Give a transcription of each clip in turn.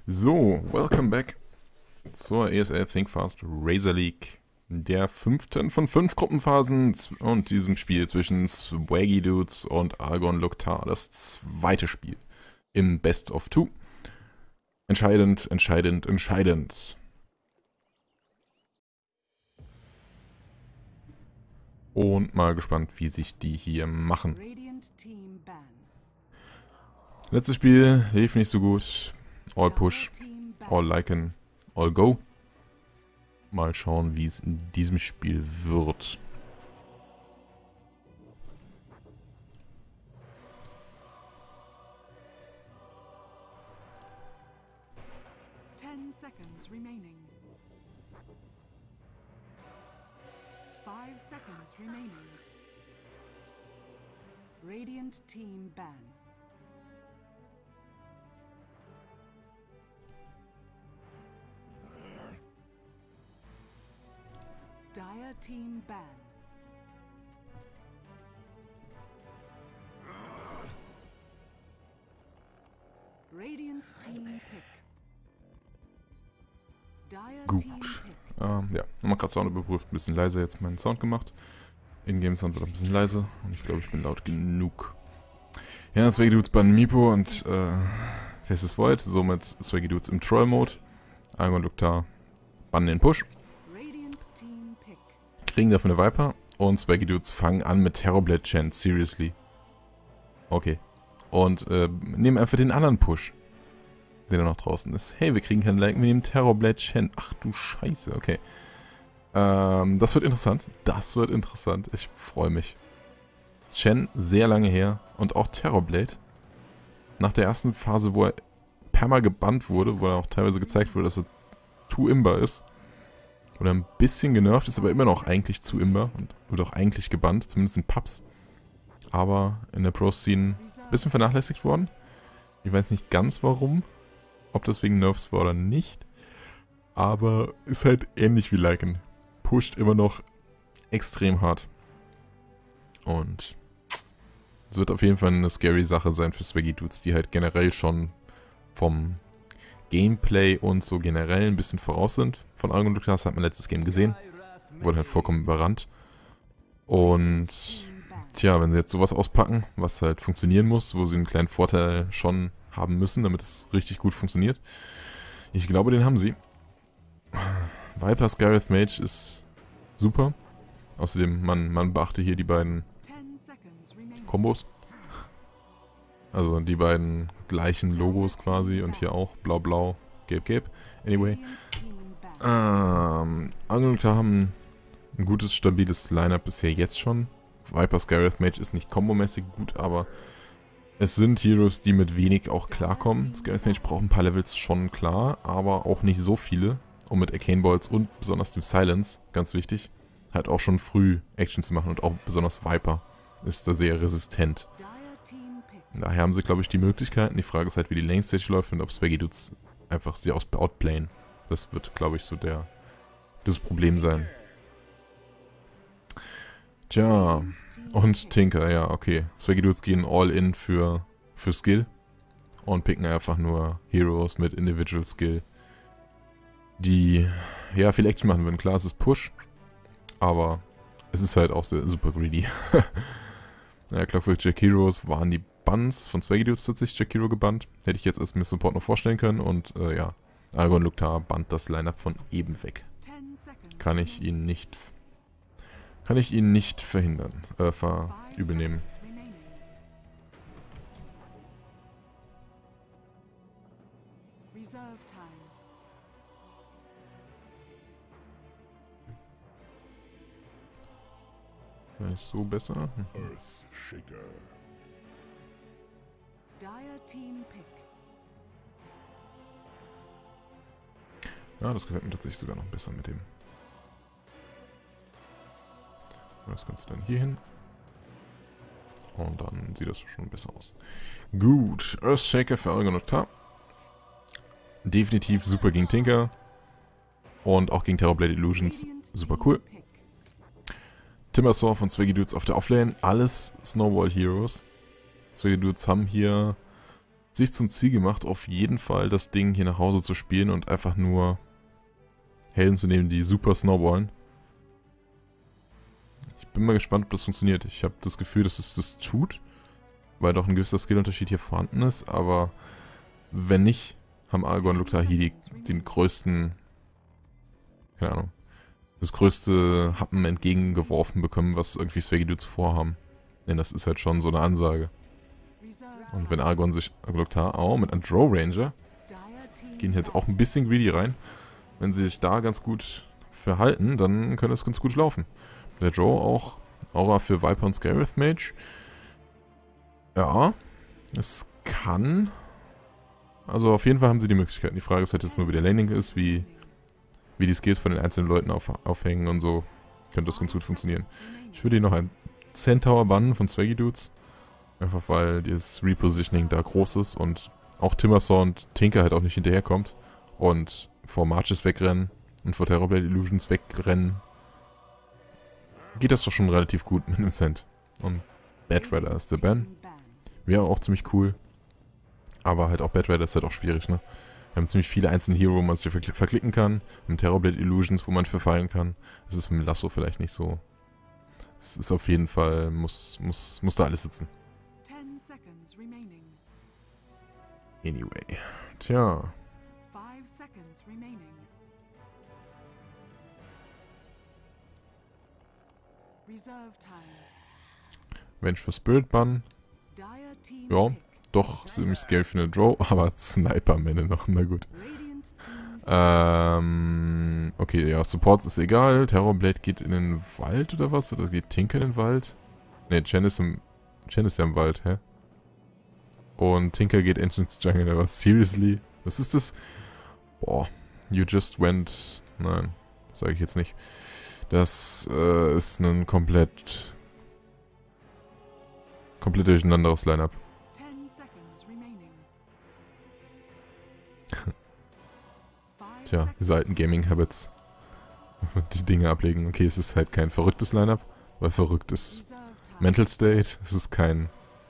So, welcome back zur ESL Think Fast Razor League, der 5. von 5 Gruppenphasen und diesem Spiel zwischen Swaggy Dudes und Argon Loktar, das zweite Spiel im Best of Two. Entscheidend, entscheidend, entscheidend. Und mal gespannt, wie sich die hier machen. Letztes Spiel lief nicht so gut. All Push, All Lycan, All Go. Mal schauen, wie es in diesem Spiel wird. Seconds remaining. 5 seconds remaining. Radiant team ban. Dire team ban. Radiant team pick. Gut. Ja, nochmal gerade Sound überprüft. Ein bisschen leiser jetzt meinen Sound gemacht. In-Game-Sound wird ein bisschen leiser. Und ich glaube, ich bin laut genug. Ja, Swaggy Dudes bannen Meepo und Festes Void. Somit Swaggy Dudes im Troll-Mode. Argon Loktar bannen den Push. Kriegen dafür eine Viper. Und Swaggy Dudes fangen an mit Terrorblade Chant. Seriously. Okay. Und nehmen einfach den anderen Push, der noch draußen ist. Hey, wir kriegen keinen Like, wir nehmen Terrorblade Chen. Ach du Scheiße, okay. Das wird interessant. Das wird interessant. Ich freue mich. Chen, sehr lange her. Und auch Terrorblade. Nach der ersten Phase, wo er perma gebannt wurde, wo er auch teilweise gezeigt wurde, dass er too imbar ist. Oder ein bisschen genervt ist, aber immer noch eigentlich zu imbar. Und wird auch eigentlich gebannt, zumindest in Pubs. Aber in der Pro-Scene ein bisschen vernachlässigt worden. Ich weiß nicht ganz warum. Ob das wegen Nerfs war oder nicht. Aber ist halt ähnlich wie Lycan. Pusht immer noch extrem hart. Und es wird auf jeden Fall eine scary Sache sein für Swaggy Dudes, die halt generell schon vom Gameplay und so generell ein bisschen voraus sind. Von Argon Loktar, das hat man letztes Game gesehen. Wurde halt vollkommen überrannt. Und tja, wenn sie jetzt sowas auspacken, was halt funktionieren muss, wo sie einen kleinen Vorteil schon haben müssen, damit es richtig gut funktioniert. Ich glaube, den haben sie. Vipers Gareth Mage ist super. Außerdem, man beachte hier die beiden Kombos. Also die beiden gleichen Logos quasi und hier auch blau-blau, gelb-gelb. Anyway. Argon Loktar haben ein gutes, stabiles Lineup bisher jetzt schon. Vipers Gareth Mage ist nicht kombomäßig gut, aber es sind Heroes, die mit wenig auch klarkommen. Gareth Mage braucht ein paar Levels schon klar, aber auch nicht so viele, um mit Arcane Balls und besonders dem Silence, ganz wichtig, halt auch schon früh Action zu machen und auch besonders Viper ist da sehr resistent. Daher haben sie, glaube ich, die Möglichkeiten. Die Frage ist halt, wie die Lane Stage läuft und ob Swaggy Dudes einfach sie outplayen. Das wird, glaube ich, so das Problem sein. Tja, und Tinker, ja, okay. Swaggy Dudes gehen all in für Skill und picken einfach nur Heroes mit Individual Skill, die, ja, viel Action machen würden. Klar, es ist Push, aber es ist halt auch super greedy. Ja, Clockwork Jack Heroes waren die Bans von Swaggy Dudes tatsächlich Jack Hero gebannt. Hätte ich jetzt als Miss Support noch vorstellen können und, ja, Argon Loktar bannt das Lineup von eben weg. Kann ich ihn nicht verhindern, übernehmen. Ist so besser? Ja, das gefällt mir tatsächlich sogar noch besser mit dem. Das Ganze dann hier hin. Und dann sieht das schon besser aus. Gut, Earthshaker für Argon Loktar. Definitiv super gegen Tinker. Und auch gegen Terrorblade Illusions. Super cool. Timbersaw von Swaggy Dudes auf der Offlane. Alles Snowball Heroes. Swaggy Dudes haben hier sich zum Ziel gemacht, auf jeden Fall das Ding hier nach Hause zu spielen und einfach nur Helden zu nehmen, die super snowballen. Ich bin mal gespannt, ob das funktioniert. Ich habe das Gefühl, dass es das tut, weil doch ein gewisser Skillunterschied hier vorhanden ist, aber wenn nicht, haben Aragorn und Loktar-Hier den größten, keine Ahnung, das größte Happen entgegengeworfen bekommen, was irgendwie Swaggy-Dudes vorhaben. Denn das ist halt schon so eine Ansage. Und wenn Aragorn sich Loktar auch mit einem Drow Ranger gehen jetzt auch ein bisschen greedy rein. Wenn sie sich da ganz gut verhalten, dann könnte es ganz gut laufen. Der Drow auch Aura für Viper und Scarith Mage. Ja, es kann. Also auf jeden Fall haben sie die Möglichkeiten. Die Frage ist halt jetzt nur, wie der Laning ist, wie die Skills von den einzelnen Leuten aufhängen und so. Könnte das ganz gut funktionieren. Ich würde hier noch ein Centaur bannen von Swaggy Dudes. Einfach weil das Repositioning da groß ist und auch Timbersaw und Tinker halt auch nicht hinterherkommt. Und vor Marches wegrennen und vor Terrorblade Illusions wegrennen. Geht das doch schon relativ gut mit einem Cent. Und Bad Rider ist der Ban. Wäre auch ziemlich cool. Aber halt auch Bad Rider ist halt auch schwierig, ne? Wir haben ziemlich viele einzelne Hero, wo man sich verklicken kann. Mit Terrorblade Illusions, wo man verfallen kann. Das ist mit dem Lasso vielleicht nicht so. Es ist auf jeden Fall, muss da alles sitzen. Anyway. Tja. Venge for Spirit Bun. Ja, doch ziemlich scale für eine Draw, aber Sniper am Ende noch, na gut. Okay, ja, Supports ist egal. Terrorblade geht in den Wald oder was? Oder geht Tinker in den Wald? Ne, Chen ist ja im Wald, hä? Und Tinker geht Entrance Jungle, aber seriously? Was ist das? Boah, you just went... Nein, sage ich jetzt nicht. Das ist ein komplett durcheinanderes Line-Up. Tja, diese alten Gaming-Habits. Die Dinge ablegen. Okay, es ist halt kein verrücktes Line-Up, weil verrückt ist Mental State. Es ist kein...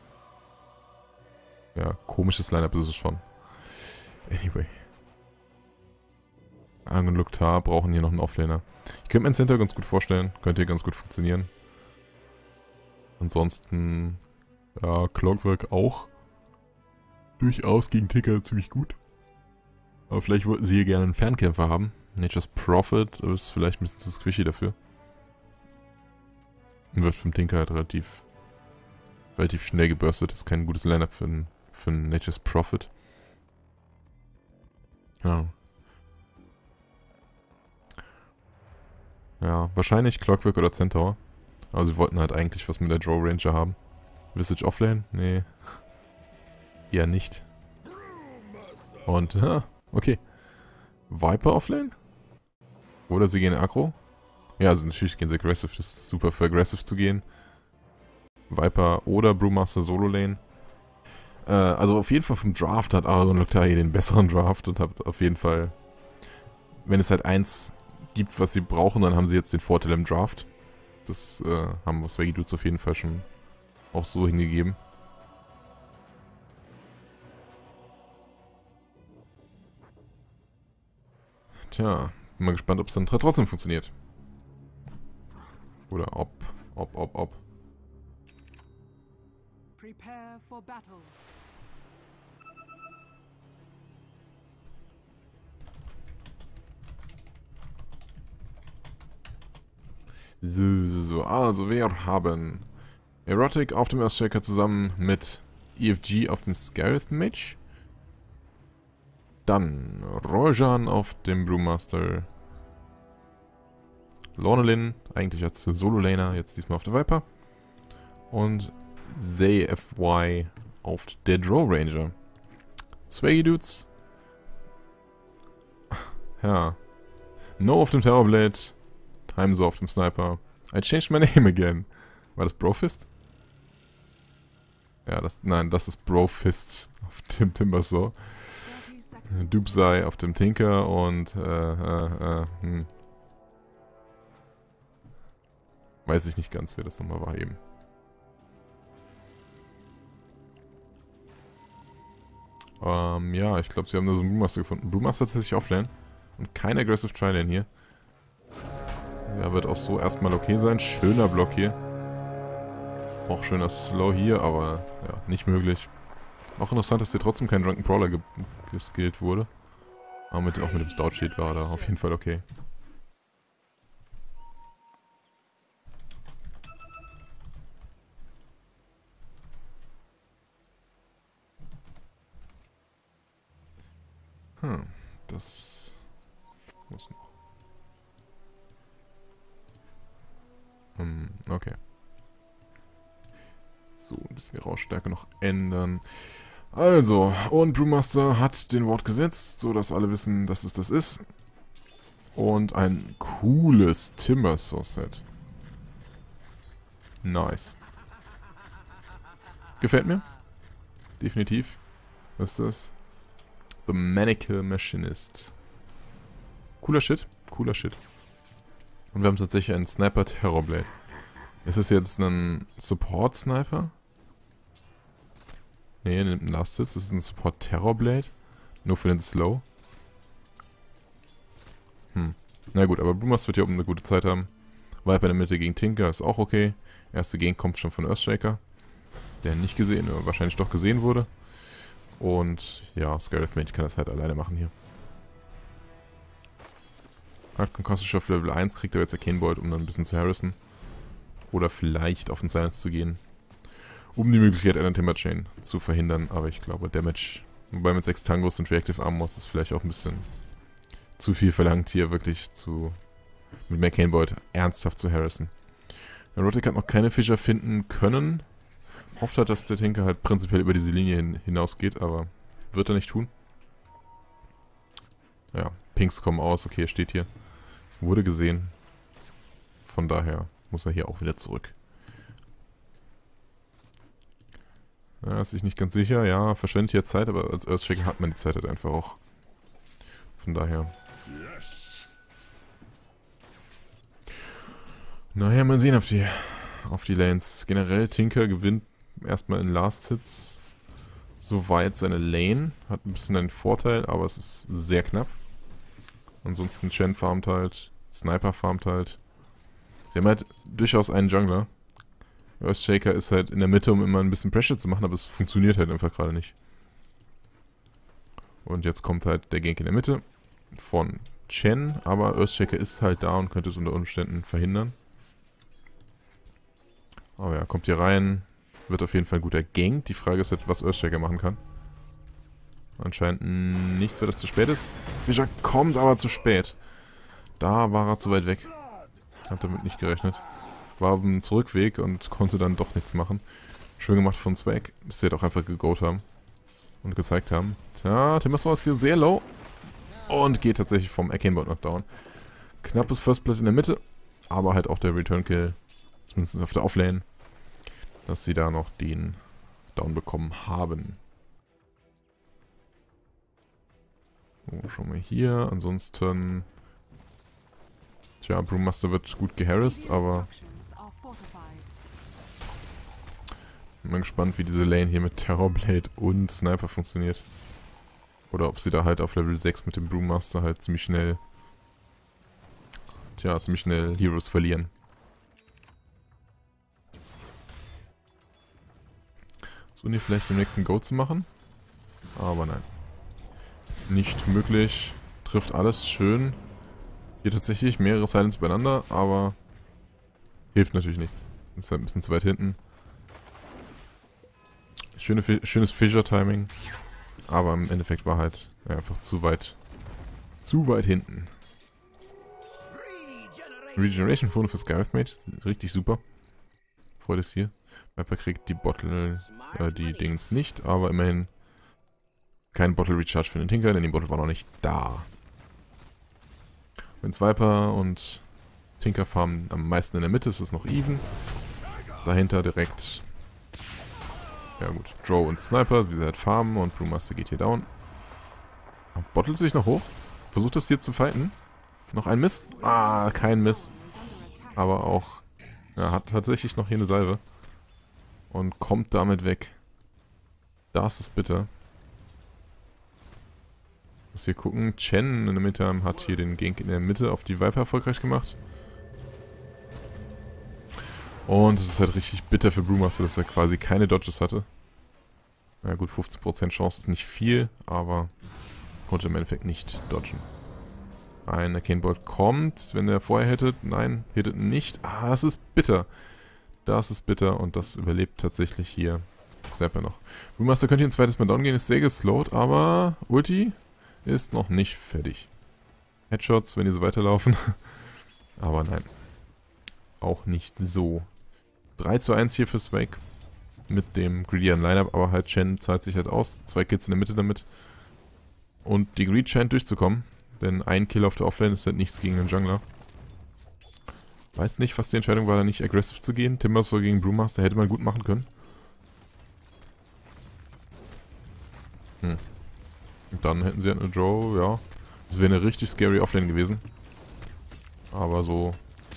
Ja, komisches Line-Up ist es schon. Anyway. Ang und Loktar brauchen hier noch einen Offlaner. Ich könnte mir ein Center ganz gut vorstellen. Könnte hier ganz gut funktionieren. Ansonsten... Ja, Clockwork auch. Durchaus gegen Ticker ziemlich gut. Aber vielleicht wollten sie hier gerne einen Fernkämpfer haben. Nature's Prophet ist vielleicht ein bisschen zu squishy dafür. Und wird vom Tinker halt relativ schnell geburstet. Ist kein gutes Line-Up für einen Nature's Prophet. Ja. Ja, wahrscheinlich Clockwork oder Centaur. Aber sie wollten halt eigentlich was mit der Drow Ranger haben. Visage Offlane? Nee. Eher nicht. Und, okay. Viper Offlane? Oder sie gehen Aggro? Ja, also natürlich gehen sie Aggressive. Das ist super für Aggressive zu gehen. Viper oder Brewmaster Solo Lane. Also auf jeden Fall vom Draft hat Aragorn und Loktar hier den besseren Draft und hat auf jeden Fall, wenn es halt eins gibt, was sie brauchen, dann haben sie jetzt den Vorteil im Draft. Das haben Swaggy Dudes auf jeden Fall schon auch so hingegeben. Tja, bin mal gespannt, ob es dann trotzdem funktioniert. Oder ob. Prepare for battle. So. Also wir haben Erotic auf dem Earthshaker zusammen mit EFG auf dem Scarith Mage. Dann Rojan auf dem Brewmaster. Lornelin, eigentlich als Solo-Laner, jetzt diesmal auf der Viper. Und Zay FY auf der Drow Ranger. Swaggy Dudes. Ja. No auf dem Terrorblade. Timesaw auf dem Sniper. I changed my name again. War das Brofist? Ja, nein, das ist Brofist auf dem Timbersaw. Dubsai auf dem Tinker und weiß ich nicht ganz, wer das nochmal war eben. Ja, ich glaube, sie haben da so einen Brewmaster gefunden. Brewmaster tatsächlich offlane. Und kein Aggressive Trilane hier. Ja, wird auch so erstmal okay sein. Schöner Block hier. Auch schöner Slow hier, aber ja, nicht möglich. Auch interessant, dass hier trotzdem kein Drunken Brawler geskillt wurde. Aber auch mit dem Stout Shield war er da auf jeden Fall okay. Das muss noch. Okay. So, ein bisschen die Rauschstärke noch ändern. Also, und Brewmaster hat den Wort gesetzt, so dass alle wissen, dass es das ist. Und ein cooles Timbersaw-Set. Nice. Gefällt mir. Definitiv. Was ist das? The Maniacal Machinist. Cooler Shit. Cooler Shit. Und wir haben tatsächlich einen Sniper Terrorblade. Ist es jetzt ein Support-Sniper? Ne, ein Last Hits. Das ist ein Support Terrorblade. Nur für den Slow. Na gut, aber Brewmaster wird hier oben eine gute Zeit haben. Viper in der Mitte gegen Tinker ist auch okay. Erste Gang kommt schon von Earthshaker. Der nicht gesehen, oder wahrscheinlich doch gesehen wurde. Und ja, Scarlet Mage kann das halt alleine machen hier. Art Concoction auf Level 1 kriegt er jetzt Arcane Bolt, um dann ein bisschen zu harassen. Oder vielleicht auf den Silence zu gehen. Um die Möglichkeit einer Timber Chain zu verhindern. Aber ich glaube, Damage, wobei mit 6 Tangos und Reactive Armor ist es vielleicht auch ein bisschen zu viel verlangt, hier wirklich mit Arcane Bolt ernsthaft zu harassen. Der Rotic hat noch keine Fischer finden können. Hofft halt, dass der Tinker halt prinzipiell über diese Linie hinausgeht, aber wird er nicht tun. Ja, Pinks kommen aus, okay, er steht hier. Wurde gesehen. Von daher muss er hier auch wieder zurück. Ja, ist sich nicht ganz sicher. Ja, verschwendet hier Zeit, aber als Earthshaker hat man die Zeit halt einfach auch. Von daher. Naja, mal sehen auf die Lanes. Generell, Tinker gewinnt erstmal in Last Hits soweit seine Lane. Hat ein bisschen einen Vorteil, aber es ist sehr knapp. Ansonsten Chen farmt halt, Sniper farmt halt. Sie haben halt durchaus einen Jungler. Earthshaker ist halt in der Mitte, um immer ein bisschen Pressure zu machen, aber es funktioniert halt einfach gerade nicht. Und jetzt kommt halt der Gank in der Mitte von Chen, aber Earthshaker ist halt da und könnte es unter Umständen verhindern. Aber ja, kommt hier rein, wird auf jeden Fall ein guter Gank. Die Frage ist halt, was Earthshaker machen kann. Anscheinend nichts, weil er zu spät ist. Fischer kommt aber zu spät. Da war er zu weit weg. Hat damit nicht gerechnet. War auf dem Zurückweg und konnte dann doch nichts machen. Schön gemacht von Swag, dass sie halt auch einfach gegoat haben. Und gezeigt haben. Tja, Timbersaw ist hier sehr low. Und geht tatsächlich vom Arcane Bolt noch down. Knappes First Blood in der Mitte. Aber halt auch der Return Kill. Zumindest auf der Offlane. Dass sie da noch den Down bekommen haben. So, schauen wir hier. Ansonsten... Tja, Brewmaster wird gut geharrasst, aber... Bin mal gespannt, wie diese Lane hier mit Terrorblade und Sniper funktioniert. Oder ob sie da halt auf Level 6 mit dem Brewmaster halt ziemlich schnell... Tja, ziemlich schnell Heroes verlieren. So, hier vielleicht den nächsten Go zu machen. Aber nein. Nicht möglich. Trifft alles schön. Hier tatsächlich mehrere Silence beieinander, aber hilft natürlich nichts. Ist halt ein bisschen zu weit hinten. Schönes Fissure-Timing. Aber im Endeffekt war halt einfach zu weit hinten. Regeneration Phone für Scarlet Mage. Richtig super. Freut es hier. Viper kriegt die Bottle, die Dings nicht, aber immerhin kein Bottle Recharge für den Tinker, denn die Bottle war noch nicht da. Wenn's Viper und Tinker farmen am meisten in der Mitte, ist es noch even. Dahinter direkt, ja gut, Drow und Sniper, wie sie halt farmen und Brewmaster geht hier down. Bottelt sich noch hoch, versucht das hier zu fighten. Noch ein Miss. Ah, kein Miss. Aber auch, ja, hat tatsächlich noch hier eine Salve. Und kommt damit weg. Das ist bitter. Muss hier gucken. Chen in der Mitte hat hier den Gank in der Mitte auf die Viper erfolgreich gemacht. Und es ist halt richtig bitter für Brewmaster, dass er quasi keine Dodges hatte. Na gut, 15% Chance ist nicht viel, aber konnte im Endeffekt nicht dodgen. Ein Arcane-Bolt kommt, wenn er vorher hittet. Nein, hittet nicht. Ah, das ist bitter. Das ist bitter und das überlebt tatsächlich hier Snapper noch. Brewmaster könnte hier ein zweites Mal down gehen, ist sehr geslowt, aber Ulti ist noch nicht fertig. Headshots, wenn die so weiterlaufen. Aber nein. Auch nicht so. 3:1 hier für Swake. Mit dem Greedy Line-Up, aber halt Chen zahlt sich halt aus. 2 Kills in der Mitte damit. Und die Greed scheint durchzukommen. Denn ein Kill auf der Offlane ist halt nichts gegen den Jungler. Weiß nicht, was die Entscheidung war, da nicht aggressiv zu gehen. Timbersaw gegen Brewmaster hätte man gut machen können. Und dann hätten sie halt eine Draw, ja. Das wäre eine richtig scary Offlane gewesen. Aber so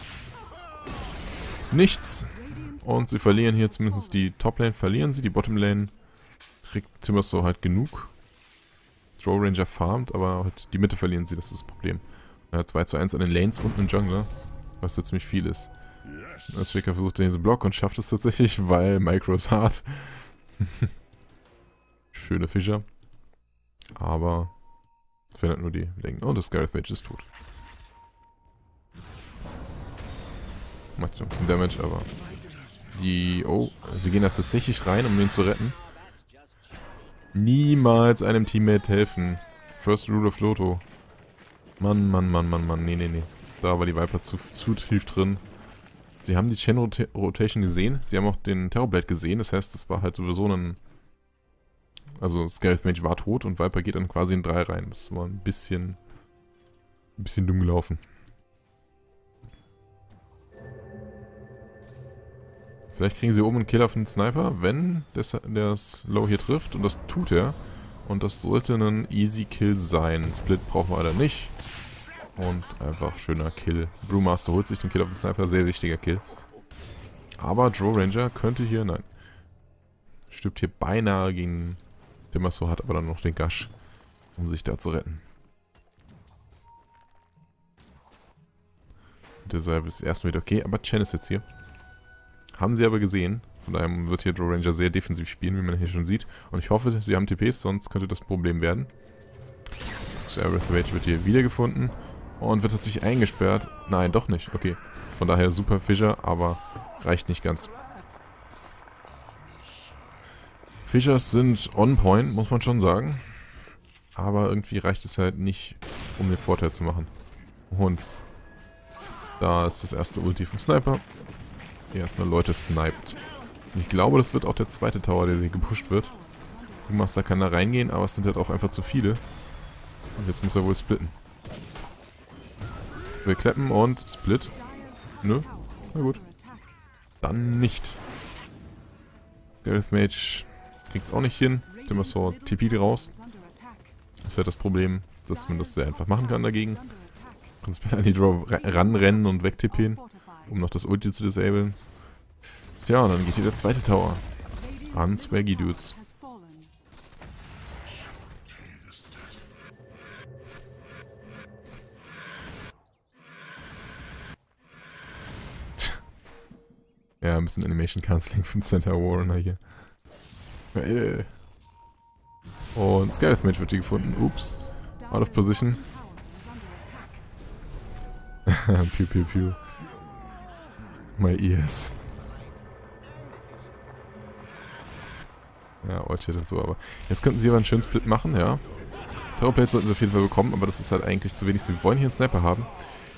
nichts. Und sie verlieren hier zumindest die Toplane, verlieren sie. Die Bottomlane kriegt Timbersaw halt genug. Draw Ranger farmt, aber halt die Mitte verlieren sie, das ist das Problem. 2:1 an den Lanes und einen Jungler, was jetzt ziemlich viel ist. Das Shaker versucht den Block und schafft es tatsächlich, weil Micro ist hart. Schöne Fischer. Aber verhindert nur die Längen. Und das Gareth Mage ist tot. Macht ein bisschen Damage, aber die... Oh, sie gehen da tatsächlich rein, um ihn zu retten. Niemals einem Teammate helfen. First Rule of Loto. Mann, Mann, Mann, Mann, Mann. Nee, nee, nee. Da war die Viper zu tief drin. Sie haben die Chain Rotation gesehen. Sie haben auch den Terrorblade gesehen. Das heißt, es war halt sowieso ein... Also, Gareth Mage war tot und Viper geht dann quasi in 3 rein. Das war ein bisschen dumm gelaufen. Vielleicht kriegen sie oben einen Kill auf den Sniper, wenn der Slow hier trifft. Und das tut er. Und das sollte ein easy Kill sein. Split brauchen wir leider nicht. Und einfach schöner Kill. Brewmaster holt sich den Kill auf den Sniper. Sehr wichtiger Kill. Aber Draw Ranger könnte hier... Nein. Stirbt hier beinahe gegen... Timbersaw, hat aber dann noch den Gush, um sich da zu retten. Deshalb ist erstmal wieder okay. Aber Chen ist jetzt hier. Haben sie aber gesehen. Von daher wird hier Draw Ranger sehr defensiv spielen, wie man hier schon sieht. Und ich hoffe, sie haben TPs, sonst könnte das ein Problem werden. Aerith Rage wird hier wiedergefunden. Und wird tatsächlich eingesperrt. Nein, doch nicht. Okay. Von daher super Fischer, aber reicht nicht ganz. Fishers sind on point, muss man schon sagen. Aber irgendwie reicht es halt nicht, um den Vorteil zu machen. Und da ist das erste Ulti vom Sniper. Hier erstmal Leute sniped. Und ich glaube, das wird auch der zweite Tower, der hier gepusht wird. Brewmaster kann da reingehen, aber es sind halt auch einfach zu viele. Und jetzt muss er wohl splitten. Will klappen und split. Nö, na gut. Dann nicht. Gareth Mage kriegt es auch nicht hin. Timbersaw TP'd raus. Das ist halt das Problem, dass man das sehr einfach machen kann dagegen. Prinzipiell an die Draw ranrennen und wegtippen, um noch das Ulti zu disablen. Tja, und dann geht hier der zweite Tower. An Swaggy Dudes. Ja, ein bisschen Animation Canceling von Center Warner hier. Und Scarlet Mage wird hier gefunden. Ups. Out of position. Pew pew pew. My ears. Ja, Orchid und so, aber jetzt könnten sie aber einen schönen Split machen, ja. Terrorblade sollten sie auf jeden Fall bekommen, aber das ist halt eigentlich zu wenig. Sie wollen hier einen Sniper haben.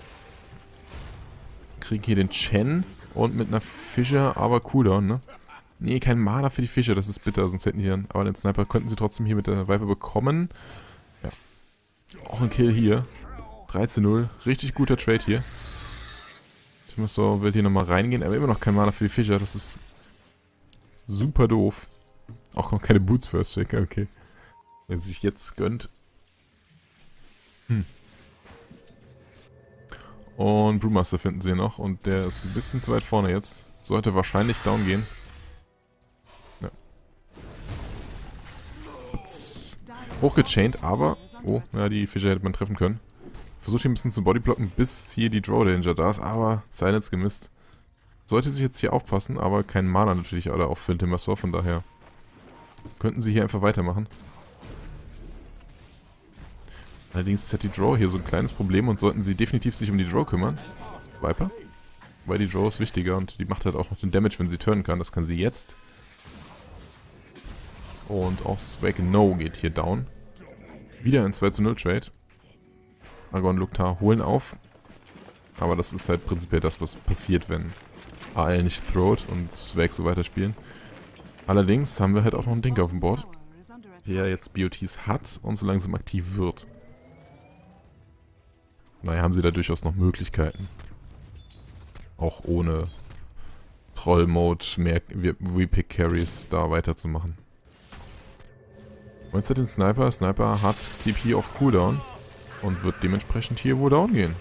Kriegen hier den Chen und mit einer Fischer, aber Cooldown, ne? Nee, kein Mana für die Fischer, das ist bitter, sonst hätten die dann... Aber den Sniper könnten sie trotzdem hier mit der Viper bekommen. Ja. Auch ein Kill hier. 3:0. Richtig guter Trade hier. Timbersaw will hier nochmal reingehen, aber immer noch kein Mana für die Fischer, das ist super doof. Auch noch keine Boots First Shaker, okay. Wer sich jetzt gönnt. Und Brewmaster finden sie noch und der ist ein bisschen zu weit vorne jetzt. Sollte wahrscheinlich down gehen. Ja. Hochgechained, aber Oh, ja, die Fischer hätte man treffen können. Versucht hier ein bisschen zu bodyblocken, bis hier die Draw Danger da ist, aber Silence gemisst. Sollte sich jetzt hier aufpassen, aber kein Mana natürlich, oder auch für den Timbersaw, von daher könnten sie hier einfach weitermachen. Allerdings hat die Draw hier so ein kleines Problem und sollten sie definitiv sich um die Draw kümmern. Viper. Weil die Draw ist wichtiger und die macht halt auch noch den Damage, wenn sie turnen kann. Das kann sie jetzt. Und auch Swag No geht hier down. Wieder ein 2:0 Trade. Argon und Luktar holen auf. Aber das ist halt prinzipiell das, was passiert, wenn AL nicht throwt und Swag so weiterspielen. Allerdings haben wir halt auch noch einen Dink auf dem Board, der jetzt BOTs hat und so langsam aktiv wird. Naja, haben sie da durchaus noch Möglichkeiten. Auch ohne Troll-Mode mehr V-Pick-Carries da weiterzumachen. Und jetzt hat den Sniper. Sniper hat TP auf Cooldown und wird dementsprechend hier wohl down gehen.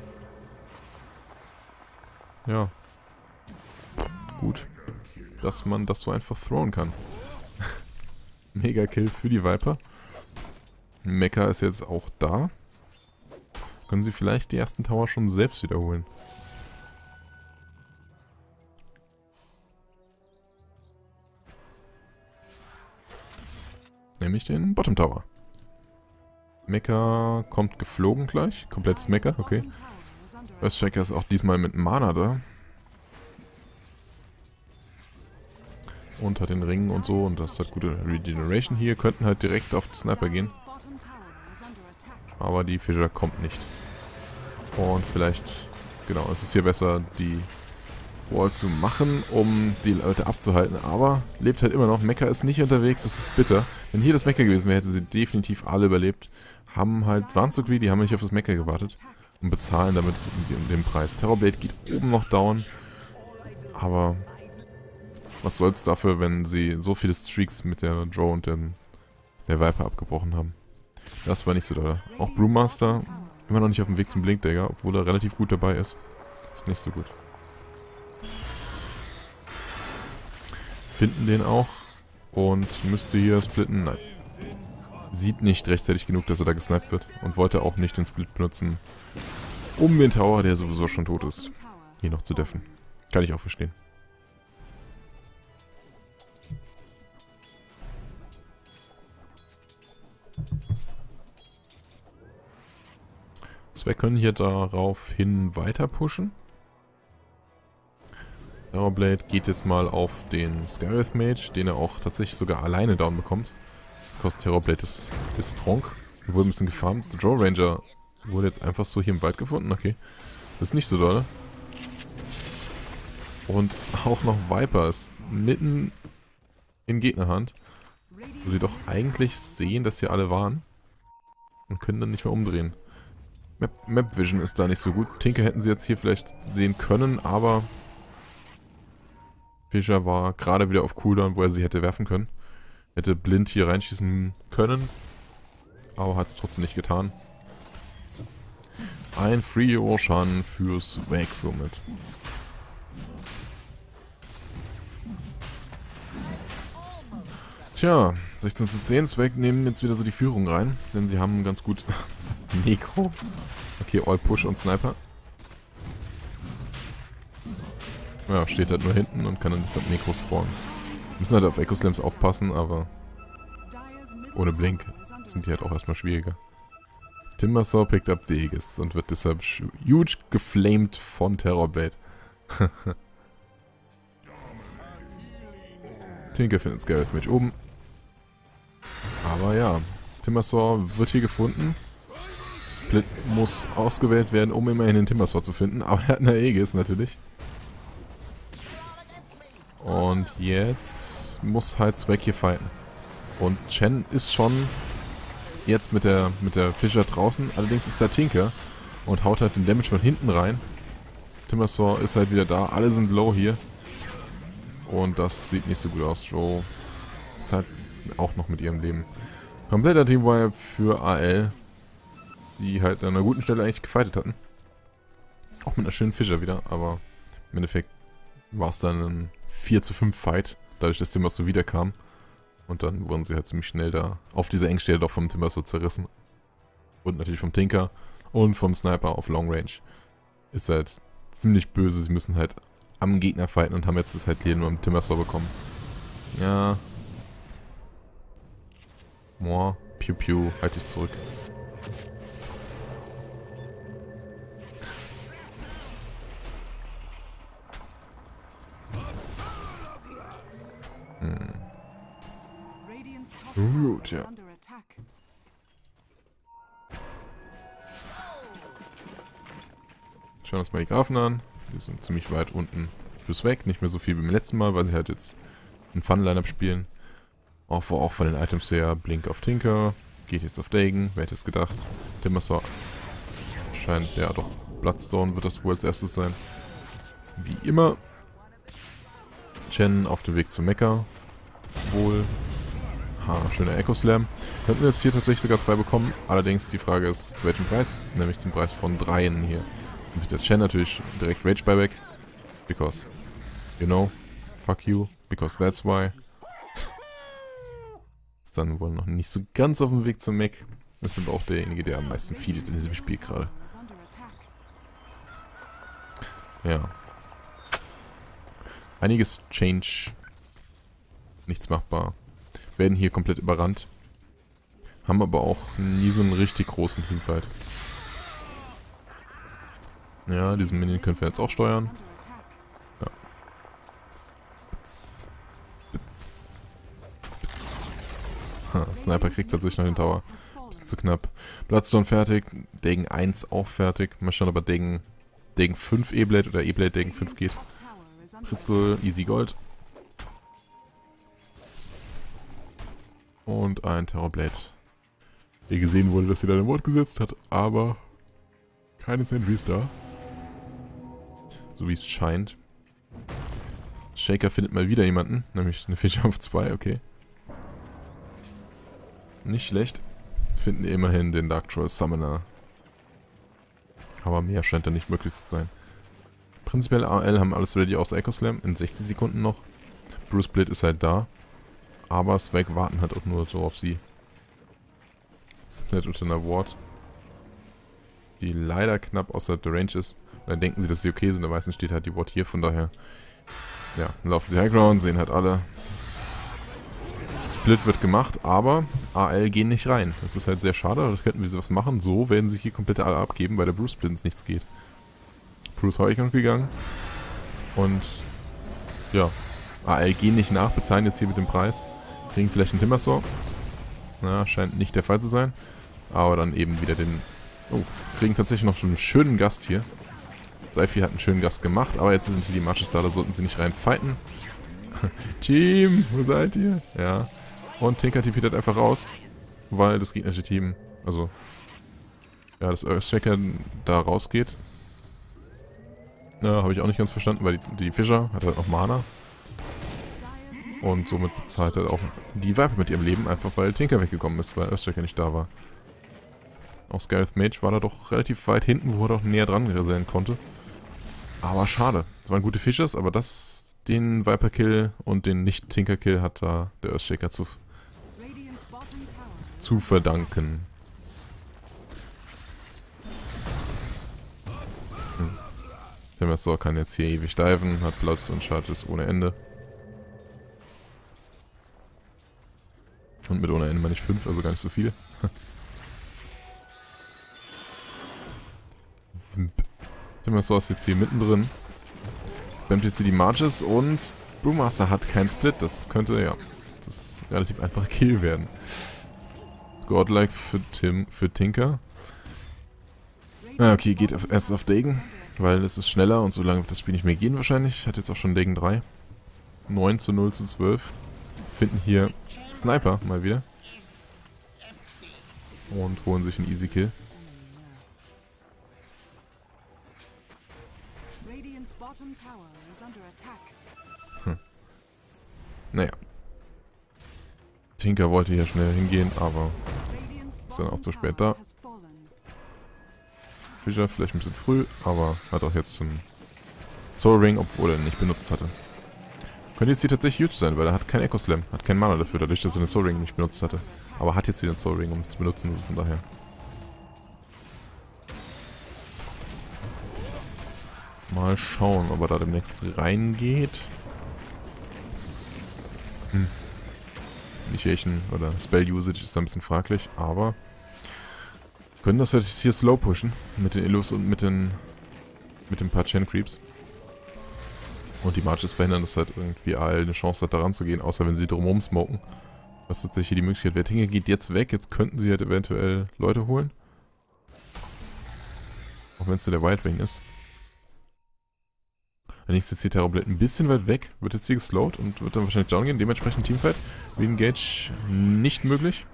Ja. Gut. Dass man das so einfach throwen kann. Mega Kill für die Viper. Mecha ist jetzt auch da. Können sie vielleicht die ersten Tower schon selbst wiederholen. Nämlich den Bottom Tower. Mecha kommt geflogen gleich. Komplettes Mecha, okay. Earthshaker ist auch diesmal mit Mana da. Und hat den Ring und so und das hat gute Regeneration hier. Könnten halt direkt auf den Sniper gehen. Aber die Fischer kommt nicht. Und vielleicht, genau, es ist hier besser, die Wall zu machen, um die Leute abzuhalten. Aber lebt halt immer noch. Mecha ist nicht unterwegs, das ist bitter. Wenn hier das Mecha gewesen wäre, hätte sie definitiv alle überlebt. Waren so greedy, haben nicht auf das Mecha gewartet. Und bezahlen damit den Preis. Terrorblade geht oben noch down. Aber was soll's dafür, wenn sie so viele Streaks mit der Draw und der Viper abgebrochen haben. Das war nicht so doll. Auch Brewmaster immer noch nicht auf dem Weg zum Blinkdagger, obwohl er relativ gut dabei ist. Ist nicht so gut. Finden den auch und müsste hier splitten. Nein. Sieht nicht rechtzeitig genug, dass er da gesniped wird und wollte auch nicht den Split benutzen, um den Tower, der sowieso schon tot ist, hier noch zu deffen. Kann ich auch verstehen. Wir können hier daraufhin weiter pushen. Terrorblade geht jetzt mal auf den Skywrath Mage, den er auch tatsächlich sogar alleine down bekommt. Kostet Terrorblade ist strong. Wurde ein bisschen gefarmt. Der Draw Ranger wurde jetzt einfach so hier im Wald gefunden. Okay. Das ist nicht so doll. Und auch noch Viper ist mitten in Gegnerhand. Wo sie doch eigentlich sehen, dass hier alle waren. Und können dann nicht mehr umdrehen. Map Vision ist da nicht so gut. Tinker hätten sie jetzt hier vielleicht sehen können, aber Fischer war gerade wieder auf Cooldown, wo er sie hätte werfen können. Hätte blind hier reinschießen können, aber hat es trotzdem nicht getan. Ein Free Roshan für Swag somit. Tja, 16:10, Swag nehmen jetzt wieder so die Führung rein, denn sie haben ganz gut Necro. Okay, All Push und Sniper. Ja, steht halt nur hinten und kann dann deshalb Necro spawnen. Müssen halt auf Echo Slams aufpassen, aber ohne Blink sind die halt auch erstmal schwieriger. Timbersaw pickt up the Aegis und wird deshalb huge geflamed von Terrorblade. Tinker findet Skywrath Mage oben. Aber ja, Timbersaw wird hier gefunden. Split muss ausgewählt werden, um immerhin den Timbersaw zu finden. Aber er hat eine Aegis natürlich. Und jetzt muss halt Swag hier fighten. Und Chen ist schon jetzt mit der Fischer draußen. Allerdings ist da Tinker und haut halt den Damage von hinten rein. Timbersaw ist halt wieder da. Alle sind low hier. Und das sieht nicht so gut aus. Joe zahlt auch noch mit ihrem Leben. Kompletter Teamwipe für AL. Die halt an einer guten Stelle eigentlich gefightet hatten. Auch mit einer schönen Fischer wieder. Aber im Endeffekt war es dann ein 4:5 Fight. Dadurch, dass Timbersaw wiederkam. Und dann wurden sie halt ziemlich schnell da auf dieser Engstelle doch vom Timbersaw zerrissen. Und natürlich vom Tinker und vom Sniper auf Long Range. Ist halt ziemlich böse. Sie müssen halt am Gegner fighten und haben jetzt das halt hier nur im Timbersaw bekommen. Ja. Moa, Piu Piu, halt dich zurück. Radiant's top Gut, tower is ja. under attack. Schauen uns mal die Grafen an. Die sind ziemlich weit unten fürs Weg. Nicht mehr so viel wie beim letzten Mal, weil sie halt jetzt ein Fun-Line-Up spielen. Auch von den Items her. Blink auf Tinker. Geht jetzt auf Dagon. Wer hätte es gedacht? Timbersaw scheint, ja doch, Bloodstone wird das wohl als erstes sein. Wie immer. Chen auf dem Weg zu Mekka. Wohl. Ha, schöner Echo Slam. Könnten wir jetzt hier tatsächlich sogar 2 bekommen. Allerdings die Frage ist, zu welchem Preis? Nämlich zum Preis von 3 hier. Und mit der Chen natürlich direkt Rage Buyback. Because, you know, fuck you. Because that's why. Ist dann wohl noch nicht so ganz auf dem Weg zum Mech. Das ist aber auch derjenige, der am meisten feedet in diesem Spiel gerade. Is under attack. Ja. Einiges Change. Nichts machbar. Werden hier komplett überrannt. Haben aber auch nie so einen richtig großen Teamfight. Ja, diesen Minion können wir jetzt auch steuern. Ja. Bitz. Bitz. Bitz. Ha, Sniper kriegt tatsächlich noch den Tower. Bisschen zu knapp. Bloodstone fertig. Dagon 1 auch fertig. Mal schauen, ob er Dagon 5 E-Blade oder E-Blade Dagon 5 geht. Pritzel, easy Gold. Und ein Terrorblade. Hier gesehen wurde, dass sie da ein Wort gesetzt hat, aber keine Sentries da. So wie es scheint. Shaker findet mal wieder jemanden, nämlich eine Fischer auf 2, okay. Nicht schlecht. Finden immerhin den Dark Troll Summoner. Aber mehr scheint da nicht möglich zu sein. Prinzipiell AL haben alles ready außer Echo Slam in 60 Sekunden noch. Bruce Split ist halt da. Aber Swag warten halt auch nur so auf sie. Split unter einer Ward. Die leider knapp außerhalb der Range ist. Dann denken sie, dass sie okay sind, aber meistens steht halt die Ward hier, von daher. Ja, dann laufen sie Highground, sehen halt alle. Split wird gemacht, aber AL gehen nicht rein. Das ist halt sehr schade, das könnten wir sowas machen. So werden sie hier komplett alle abgeben, weil der Bruce Split nichts geht. Bruce Highground gegangen. Und ja, AL gehen nicht nach, bezahlen jetzt hier mit dem Preis. Kriegen vielleicht einen Timbersaw. Na, scheint nicht der Fall zu sein. Aber dann eben wieder den... Oh, kriegen tatsächlich noch schon einen schönen Gast hier. Seifi hat einen schönen Gast gemacht, aber jetzt sind hier die Matches da, da sollten sie nicht rein fighten. Team, wo seid ihr? Ja. Und Tinker TP't halt einfach raus, weil das gegnerische Team, also, ja, das Earthshaker da rausgeht. Ja, habe ich auch nicht ganz verstanden, weil die Fischer hat halt auch Mana. Und somit bezahlt halt auch die Viper mit ihrem Leben, einfach weil Tinker weggekommen ist, weil Earthshaker nicht da war. Auch Scarlet Mage war da doch relativ weit hinten, wo er doch näher dran sein konnte. Aber schade. Das waren gute Fishers, aber den Viper-Kill und den Nicht-Tinker-Kill hat da der Earthshaker zu verdanken. Der Master kann jetzt hier ewig diven, hat Platz und Charges ohne Ende. Und mit ohne Ende meine ich 5, also gar nicht so viel. Zimp. Der Master ist jetzt hier mittendrin. Spammt jetzt hier die Marches und Brewmaster hat keinen Split. Das könnte, ja, das ist ein relativ einfacher Kill werden. Godlike für Tinker. Ja, okay, geht erst auf Dagon, weil es ist schneller und so lange wird das Spiel nicht mehr gehen wahrscheinlich. Hat jetzt auch schon Dagon 3. 9:0:12. Finden hier Sniper mal wieder. Und holen sich einen Easy Kill. Naja. Tinker wollte hier schnell hingehen, aber ist dann auch zu spät da. Fischer vielleicht ein bisschen früh, aber hat auch jetzt einen Soul Ring, obwohl er ihn nicht benutzt hatte. Könnte jetzt hier tatsächlich huge sein, weil er hat kein Echo Slam, hat kein Mana dafür, dadurch, dass er den Soul Ring nicht benutzt hatte. Aber hat jetzt wieder einen Soul Ring, um es zu benutzen, also von daher. Mal schauen, ob er da demnächst reingeht. Initiation oder Spell Usage ist da ein bisschen fraglich, aber können das jetzt hier slow pushen mit den Illus und mit den paar Chain Creeps. Und die Marches verhindern, dass halt irgendwie AL eine Chance hat, da ranzugehen, außer wenn sie drumherum smoken. Was tatsächlich die Möglichkeit wäre. Tinker geht jetzt weg, jetzt könnten sie halt eventuell Leute holen. Auch wenn es nur der Wildwing ist. Allerdings ist jetzt hier Terrorblade ein bisschen weit weg, wird jetzt hier geslowt und wird dann wahrscheinlich down gehen. Dementsprechend Teamfight. Re-Engage nicht möglich.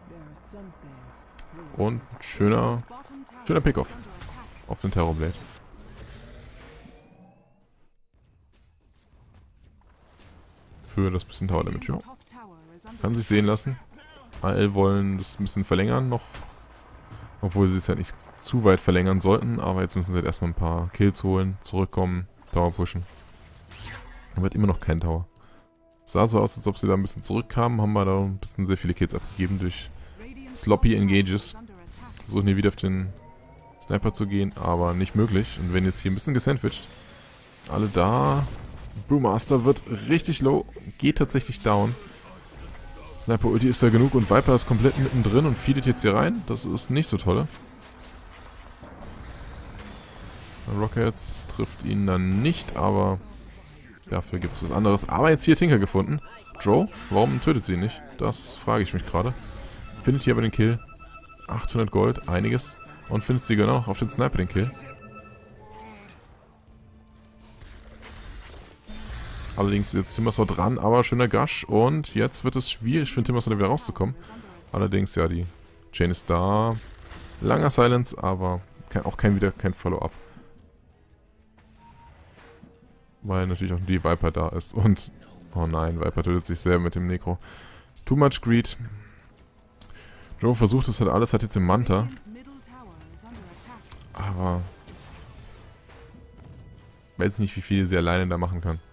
Und schöner Pick-Off auf den Terrorblade. Für das bisschen Tower Damage, ja. Kann sich sehen lassen. AL wollen das ein bisschen verlängern noch. Obwohl sie es halt nicht zu weit verlängern sollten. Aber jetzt müssen sie halt erstmal ein paar Kills holen, zurückkommen, Tower pushen. Aber hat immer noch kein Tower. Sah so aus, als ob sie da ein bisschen zurückkamen. Haben wir da ein bisschen sehr viele Kills abgegeben durch sloppy Engages. Versuchen hier wieder auf den Sniper zu gehen, aber nicht möglich. Und wenn jetzt hier ein bisschen gesandwiched. Alle da. Brewmaster wird richtig low. Geht tatsächlich down. Sniper Ulti ist da genug und Viper ist komplett mittendrin und feedet jetzt hier rein. Das ist nicht so toll. Rockets trifft ihn dann nicht, aber dafür gibt es was anderes. Aber jetzt hier Tinker gefunden. Drow, warum tötet sie ihn nicht? Das frage ich mich gerade. Findet hier aber den Kill. 800 Gold, einiges. Und findet sie genau auf den Sniper den Kill. Allerdings ist jetzt Timbersaw dran, aber schöner Gush. Und jetzt wird es schwierig für Timbersaw wieder rauszukommen. Allerdings, ja, die Chain ist da. Langer Silence, aber auch kein Follow-up. Weil natürlich auch die Viper da ist. Und, oh nein, Viper tötet sich selber mit dem Necro. Too much greed. Joe versucht es halt alles, hat jetzt den Manta. Aber weiß nicht, wie viel sie alleine da machen kann.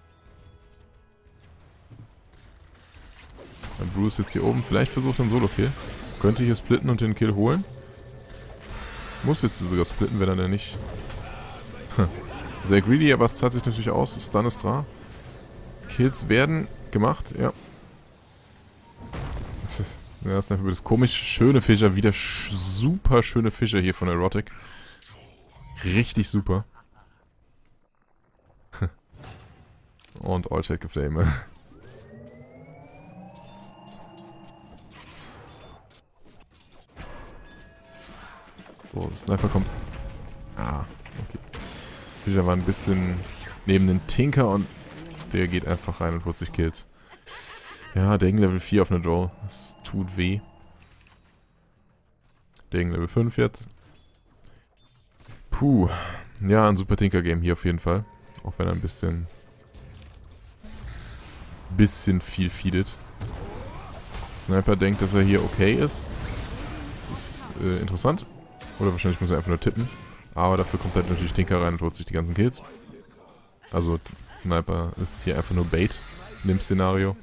Bruce jetzt hier oben. Vielleicht versucht er einen Solo-Kill. Könnte hier splitten und den Kill holen. Muss jetzt sogar splitten, wenn er denn nicht... Sehr greedy, aber es zahlt sich natürlich aus. Stun ist da. Kills werden gemacht, ja. Das ist einfach das komisch schöne Fischer. Wieder super schöne Fischer hier von Erotic. Richtig super. Und All-Check Geflame. So, Sniper kommt. Ah, okay. Fischer war ein bisschen neben den Tinker und der geht einfach rein und holt sich Kills. Ja, Degen Level 4 auf eine Draw. Das tut weh. Degen Level 5 jetzt. Puh. Ja, ein super Tinker-Game hier auf jeden Fall. Auch wenn er ein bisschen viel feedet. Sniper denkt, dass er hier okay ist. Das ist interessant. Oder wahrscheinlich muss er einfach nur tippen. Aber dafür kommt halt natürlich Tinker rein und holt sich die ganzen Kills. Also Sniper ist hier einfach nur Bait in dem Szenario.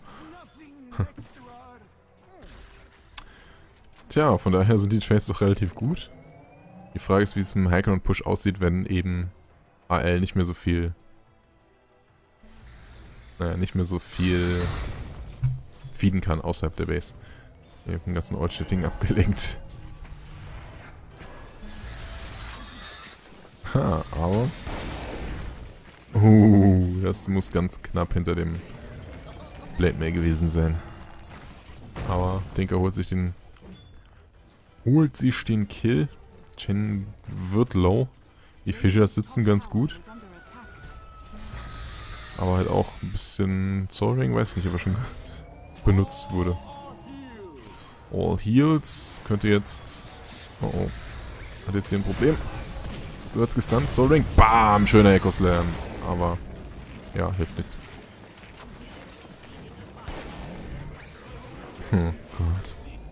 Tja, von daher sind die Trades doch relativ gut. Die Frage ist, wie es im Hiker und Push aussieht, wenn eben AL nicht mehr so viel... nicht mehr so viel feeden kann außerhalb der Base. Ich habe den ganzen All-Shitting abgelenkt. Ha, aber... das muss ganz knapp hinter dem Blade Mail gewesen sein. Aber Tinker holt sich den Kill. Chen wird low. Die Fissures sitzen ganz gut. Aber halt auch ein bisschen Soul Ring, weiß nicht, ob er schon benutzt wurde. All Heals könnte jetzt... Oh oh. Hat jetzt hier ein Problem. Jetzt wird's gestunt. Soul Ring. Bam! Schöner Echo Slam. Aber ja, hilft nichts. Oh Gott.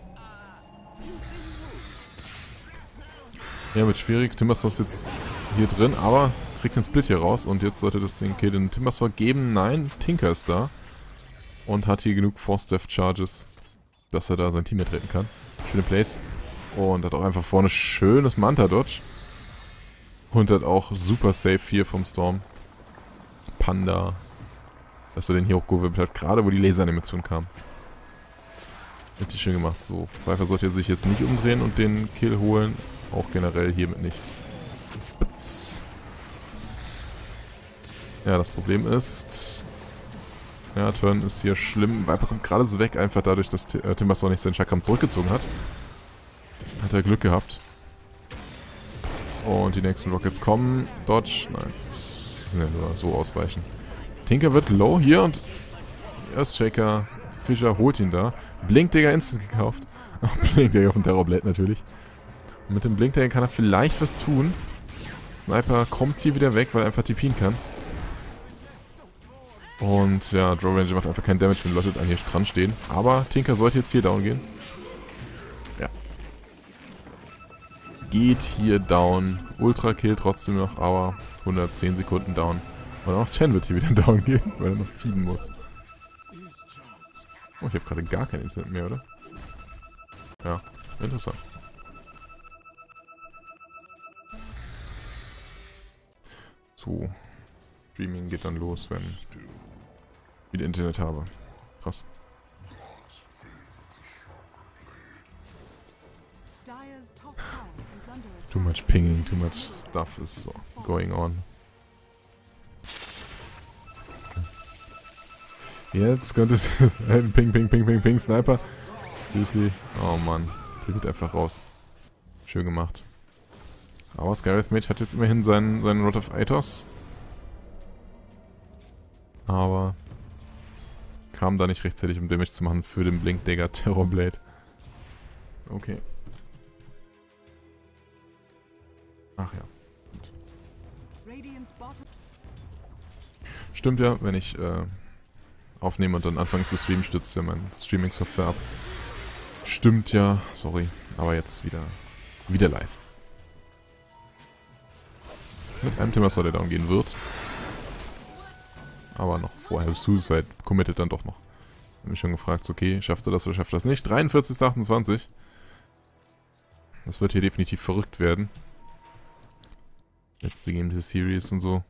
Ja, wird schwierig. Timbersaw ist jetzt hier drin, aber kriegt den Split hier raus. Und jetzt sollte das den Kill den Timbersaw geben. Nein, Tinker ist da. Und hat hier genug Force Death Charges, dass er da sein Team retten kann. Schöne Plays. Und hat auch einfach vorne schönes Manta-Dodge. Hund hat auch super safe hier vom Storm. Panda. Dass er den hier hochgewirbelt hat, gerade wo die Laseranimation kam. Richtig schön gemacht. So, Pfeiffer sollte sich jetzt nicht umdrehen und den Kill holen. Auch generell hiermit nicht. Bitz. Ja, das Problem ist... Ja, Turn ist hier schlimm. Viper kommt gerade so weg, einfach dadurch, dass Timbersaw nicht seinen Chakram zurückgezogen hat. Hat er Glück gehabt. Und die nächsten Rockets kommen. Dodge, nein. Die sind ja nur so ausweichen. Tinker wird low hier und Earthshaker Fischer holt ihn da. Blinkdagger instant gekauft. Blinkdagger von Terrorblade natürlich. Und mit dem Blinkdagger kann er vielleicht was tun. Sniper kommt hier wieder weg, weil er einfach TPen kann. Und ja, Draw Ranger macht einfach keinen Damage, wenn Leute an hier dran stehen. Aber Tinker sollte jetzt hier down gehen. Ja. Geht hier down. Ultra Kill trotzdem noch, aber 110 Sekunden down. Und auch Chen wird hier wieder down gehen, weil er noch feeden muss. Oh, ich habe gerade gar kein Internet mehr, oder? Ja, interessant. So. Streaming geht dann los, wenn ich wieder Internet habe. Krass. Too much pinging, too much stuff is going on. Jetzt könnte es... Ping, ping, ping, ping, ping, Sniper. Seriously. Oh Mann. Der geht einfach raus. Schön gemacht. Aber Skywrath Mage hat jetzt immerhin seinen Rod of Aethos. Aber kam da nicht rechtzeitig, um Damage zu machen für den Blinkdagger Terrorblade. Okay. Ach ja. Stimmt ja, wenn ich aufnehme und dann anfange zu streamen, stützt ja mein Streaming-Software ab. Stimmt ja, sorry. Aber jetzt wieder live. Mit einem Timbersaw, der down gehen wird. Aber noch vorher Suicide committed dann doch noch. Ich habe mich schon gefragt, okay, schafft er das oder schafft er das nicht? 43:28. Das wird hier definitiv verrückt werden. Letzte Game dieser Series und so.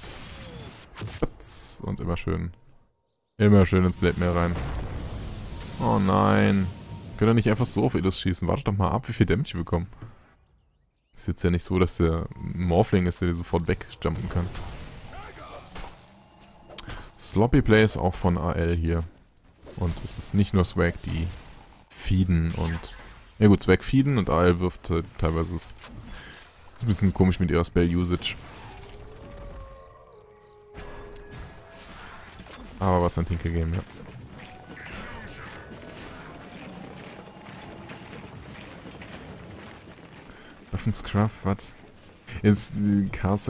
Und immer schön ins Blade mehr rein. Oh nein. Können wir nicht einfach so auf Illus schießen? Wartet doch mal ab, wie viel Damage wir bekommen. Ist jetzt ja nicht so, dass der Morphling ist, der sofort wegjumpen kann. Sloppy Play ist auch von AL hier. Und es ist nicht nur Swag, die feeden und... Ja gut, Swag feeden und AL wirft teilweise... Ist ein bisschen komisch mit ihrer Spell-Usage. Aber was ein Tinker-Game, ja. Waffen-Scruff, was? Jetzt die Caster,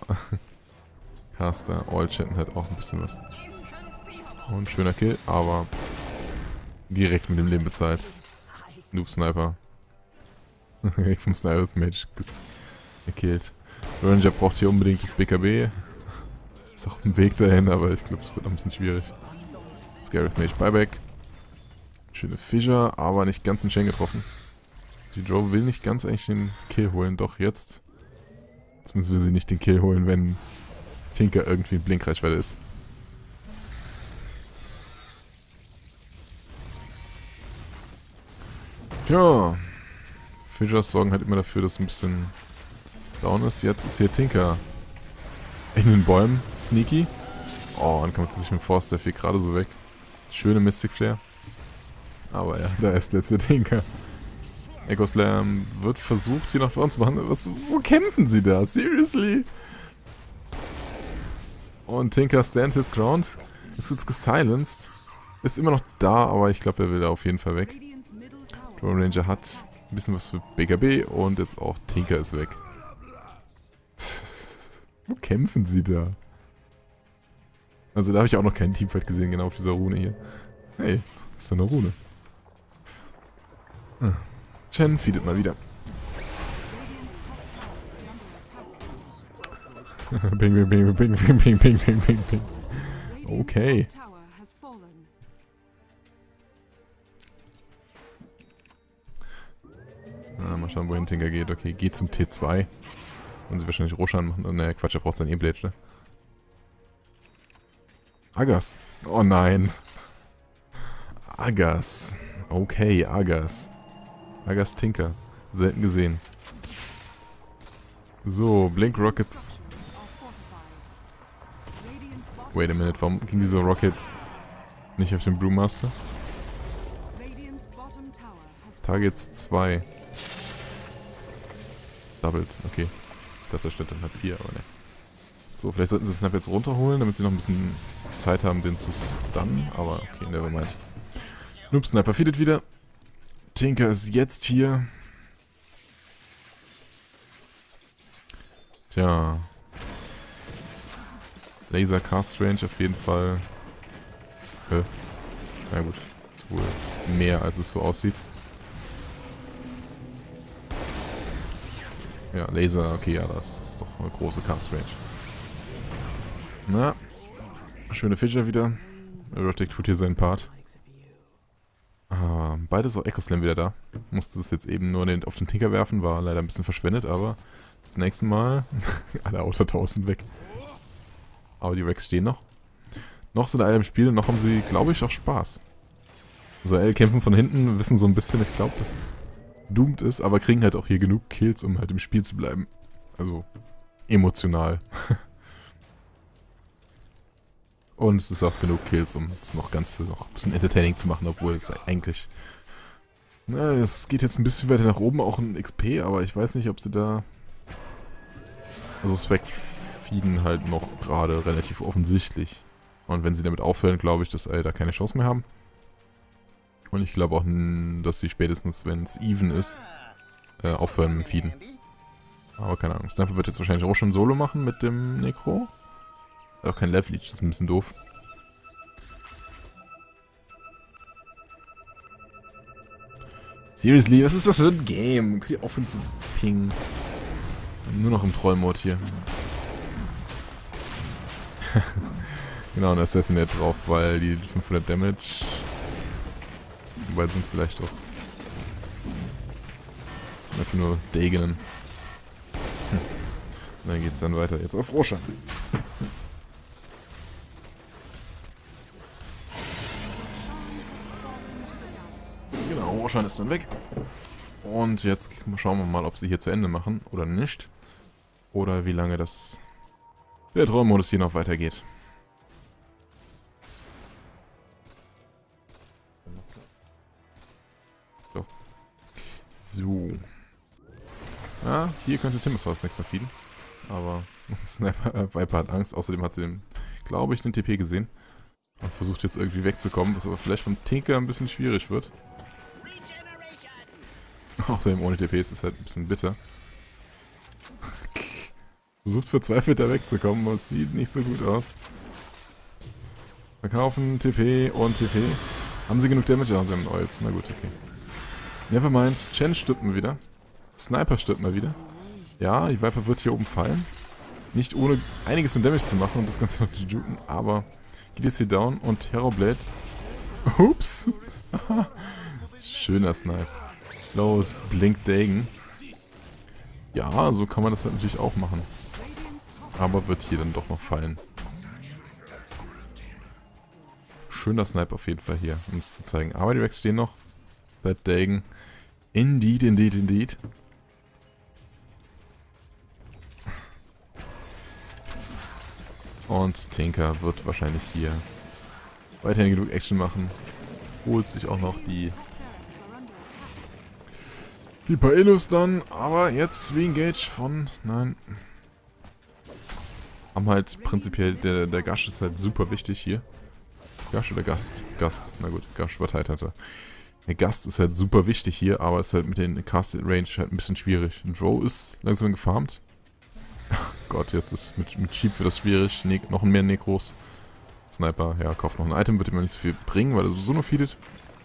All-Chatten hat auch ein bisschen was. Und schöner Kill, aber direkt mit dem Leben bezahlt. Noob-Sniper. Direkt vom Sniper-Mage gekillt. Ranger braucht hier unbedingt das BKB. Ist auch ein Weg dahin, aber ich glaube, es wird noch ein bisschen schwierig. Skywrath Mage Buyback. Schöne Fischer, aber nicht ganz den Shen getroffen. Die Drow will nicht ganz eigentlich den Kill holen, doch jetzt. Zumindest will sie nicht den Kill holen, wenn Tinker irgendwie in Blinkreichweite ist. Tja. Fischers sorgen halt immer dafür, dass ein bisschen down ist. Jetzt ist hier Tinker in den Bäumen. Sneaky. Oh, dann kommt sie sich mit Force Staff hier gerade so weg. Schöne Mystic Flare. Aber ja, da ist jetzt der Tinker. Echo Slam wird versucht, hier nach vorne zu machen. Wo kämpfen sie da? Seriously? Und Tinker stand his ground. Ist jetzt gesilenced. Ist immer noch da, aber ich glaube, er will da auf jeden Fall weg. Draw Ranger hat ein bisschen was für BKB und jetzt auch Tinker ist weg. Wo kämpfen sie da? Also da habe ich auch noch keinen Teamfight gesehen, genau auf dieser Rune hier. Hey, das ist eine Rune. Chen feedet mal wieder. Ping, ping, ping, ping, ping, ping, ping, ping, ping, ping. Okay. Mal schauen, wohin Tinker geht. Okay, geht zum T2. Und sie wahrscheinlich Roshan machen. Ne, Quatsch, er braucht sein E-Blade, ne? Agas. Oh nein. Agas. Okay, Agas. Agas Tinker. Selten gesehen. So, Blink Rockets. Wait a minute, warum ging dieser Rocket nicht auf den Brewmaster? Targets 2. Doubled, okay. Ich dachte, da steht dann halt 4, aber ne. So, vielleicht sollten sie Snap jetzt runterholen, damit sie noch ein bisschen Zeit haben, den zu stunnen, aber okay, nevermind. Noob Sniper feedet wieder. Tinker ist jetzt hier. Tja. Laser Cast Range auf jeden Fall. Na gut, ist wohl mehr, als es so aussieht. Ja, Laser, okay, ja, das ist doch eine große Cast Range. Na, schöne Fischer wieder. Erotic tut hier seinen Part. Beide so Echo Slam wieder da. Musste es jetzt eben nur auf den Tinker werfen, war leider ein bisschen verschwendet, aber das nächste Mal alle Auto 1000 weg. Aber die Rex stehen noch. Noch sind alle im Spiel und noch haben sie, glaube ich, auch Spaß. So, kämpfen von hinten, wissen so ein bisschen, ich glaube, dass es doomed ist, aber kriegen halt auch hier genug Kills, um halt im Spiel zu bleiben. Also, emotional. Und es ist auch genug Kills, um es noch ein bisschen entertaining zu machen, obwohl es eigentlich... Na, es geht jetzt ein bisschen weiter nach oben, auch in XP, aber ich weiß nicht, ob sie da... Also es wegfeeden halt noch gerade relativ offensichtlich. Und wenn sie damit aufhören, glaube ich, dass sie da keine Chance mehr haben. Und ich glaube auch, dass sie spätestens, wenn es even ist, aufhören mit dem Feeden. Aber keine Ahnung. Sniper wird jetzt wahrscheinlich auch schon Solo machen mit dem Necro. Hat auch kein Level Leech, das ist ein bisschen doof. Seriously, was ist das für ein Game? Könnt ihr aufhören zu pingen? Nur noch im Troll-Mode hier. Genau, ein Assassinate drauf, weil die 500 Damage... Wobei sind vielleicht auch... Einfach nur Degenen. Dann geht's dann weiter. Jetzt auf Roshan. Genau, Roshan ist dann weg. Und jetzt schauen wir mal, ob sie hier zu Ende machen oder nicht. Oder wie lange der Trollmodus hier noch weitergeht. So. Ja, hier könnte Timbersaurus nächstes Mal feeden. Aber Sniper Viper hat Angst. Außerdem hat sie, glaube ich, den TP gesehen. Und versucht jetzt irgendwie wegzukommen, was aber vielleicht vom Tinker ein bisschen schwierig wird. Außerdem ohne TP ist es halt ein bisschen bitter. Versucht verzweifelt da wegzukommen, aber es sieht nicht so gut aus. Verkaufen, TP und TP. Haben sie genug Damage? Ja, sie haben Oils. Na gut, okay. Nevermind. Chen stirbt mal wieder. Sniper stirbt mal wieder. Ja, die Viper wird hier oben fallen. Nicht ohne einiges an Damage zu machen und das Ganze noch zu juken, aber geht jetzt hier down und Terrorblade. Ups! Schöner Snipe. Los, Blink Dagon. Ja, so kann man das halt natürlich auch machen. Aber wird hier dann doch noch fallen. Schöner Snipe auf jeden Fall hier, um es zu zeigen. Aber die Rex stehen noch. That Dagon. Indeed, indeed, indeed. Und Tinker wird wahrscheinlich hier weiterhin genug Action machen. Holt sich auch noch die paar Illus dann. Aber jetzt Re-Engage von... Nein. Haben halt prinzipiell... Der Gush ist halt super wichtig hier. Gush oder Gast? Gast. Na gut, Gush war Tidehunter. Der Gast ist halt super wichtig hier, aber ist halt mit den Casted Range halt ein bisschen schwierig. Drow ist langsam gefarmt. Gott, jetzt ist mit Cheap wird das schwierig. Noch mehr Necros. Sniper, ja, kauft noch ein Item, wird immer nicht so viel bringen, weil er so nur feedet.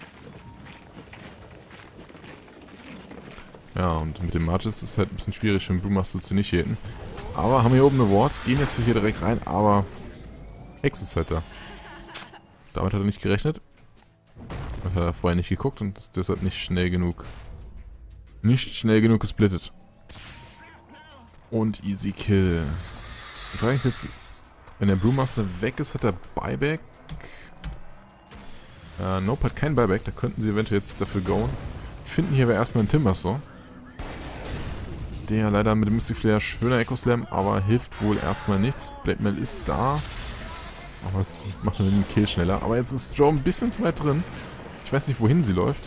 Ja, und mit dem Marges ist es halt ein bisschen schwierig für den Brewmaster zu initiaten. Aber haben hier oben eine Ward, gehen jetzt hier direkt rein, aber Hex ist halt da. Damit hat er nicht gerechnet. Hat er vorher nicht geguckt und ist deshalb nicht schnell genug gesplittet. Und easy kill. Die Frage ist jetzt, wenn der Brewmaster weg ist, hat er Buyback? Nope, hat kein Buyback. Da könnten sie eventuell jetzt dafür goen. Finden hier aber erstmal einen Timbersaw. Der leider mit dem Mystic Flare schöner Echo Slam, aber hilft wohl erstmal nichts. Blade Mail ist da. Aber es macht den Kill schneller. Aber jetzt ist Joe ein bisschen zu weit drin. Ich weiß nicht, wohin sie läuft.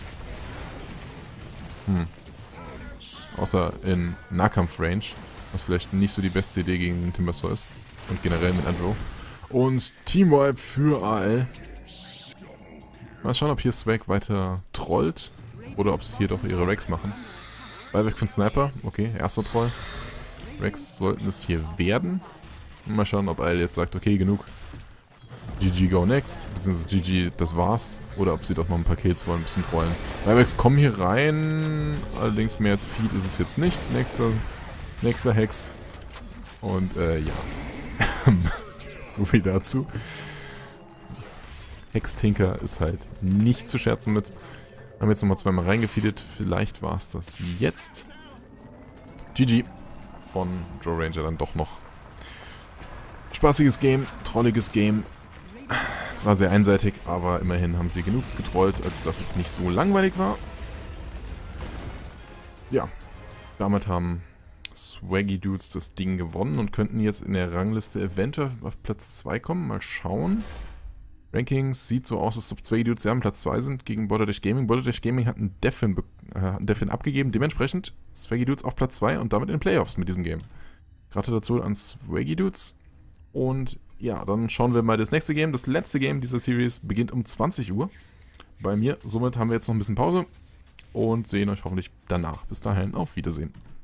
Außer in Nahkampf-Range. Was vielleicht nicht so die beste Idee gegen den Timbersaw ist. Und generell mit Andrew. Und Teamwipe für AL. Mal schauen, ob hier Swag weiter trollt. Oder ob sie hier doch ihre Rex machen. Buyback von Sniper. Okay, erster Troll. Rex sollten es hier werden. Mal schauen, ob AL jetzt sagt, okay, genug. GG go next. Beziehungsweise GG, das war's. Oder ob sie doch noch ein paar Kills wollen, ein bisschen trollen. Buybacks kommen hier rein. Allerdings mehr als Feed ist es jetzt nicht. Nächster Hex. Und ja. So viel dazu. Hex-Tinker ist halt nicht zu scherzen mit. Haben jetzt nochmal zweimal reingefeedet. Vielleicht war es das jetzt. GG. Von Joe Ranger dann doch noch. Spaßiges Game, trolliges Game. Es war sehr einseitig, aber immerhin haben sie genug getrollt, als dass es nicht so langweilig war. Ja, damit haben Swaggy Dudes das Ding gewonnen und könnten jetzt in der Rangliste eventuell auf Platz 2 kommen. Mal schauen. Rankings sieht so aus, als ob Swaggy Dudes ja am Platz 2 sind gegen Border Dash Gaming. Border Dash Gaming hat einen Defin abgegeben. Dementsprechend Swaggy Dudes auf Platz 2 und damit in den Playoffs mit diesem Game. Gratulation an Swaggy Dudes. Und ja, dann schauen wir mal das nächste Game. Das letzte Game dieser Series beginnt um 20 Uhr bei mir. Somit haben wir jetzt noch ein bisschen Pause und sehen euch hoffentlich danach. Bis dahin, auf Wiedersehen.